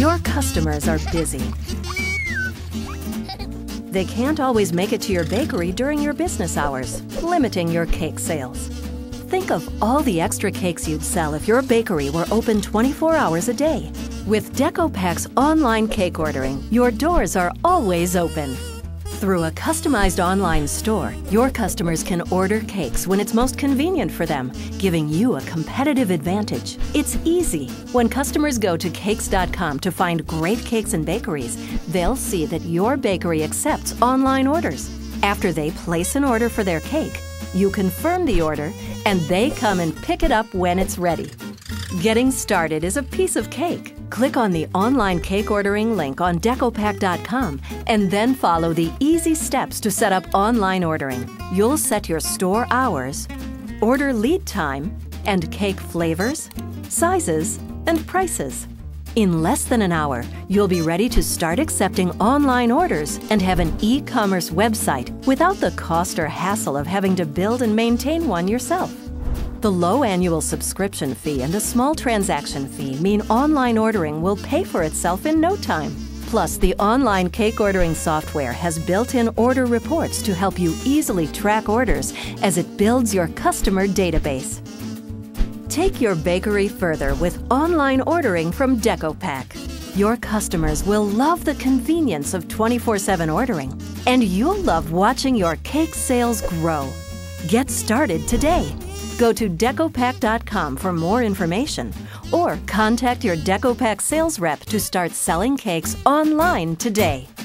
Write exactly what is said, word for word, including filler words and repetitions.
Your customers are busy. They can't always make it to your bakery during your business hours, limiting your cake sales. Think of all the extra cakes you'd sell if your bakery were open twenty-four hours a day. With DecoPak's online cake ordering, your doors are always open. Through a customized online store, your customers can order cakes when it's most convenient for them, giving you a competitive advantage. It's easy. When customers go to cakes dot com to find great cakes and bakeries, they'll see that your bakery accepts online orders. After they place an order for their cake, you confirm the order, and they come and pick it up when it's ready. Getting started is a piece of cake. Click on the online cake ordering link on decopak dot com and then follow the easy steps to set up online ordering. You'll set your store hours, order lead time, and cake flavors, sizes, and prices. In less than an hour, you'll be ready to start accepting online orders and have an e-commerce website without the cost or hassle of having to build and maintain one yourself. The low annual subscription fee and a small transaction fee mean online ordering will pay for itself in no time. Plus, the online cake ordering software has built-in order reports to help you easily track orders as it builds your customer database. Take your bakery further with online ordering from DecoPak. Your customers will love the convenience of twenty-four seven ordering, and you'll love watching your cake sales grow. Get started today. Go to decopak dot com for more information, or contact your DecoPak sales rep to start selling cakes online today.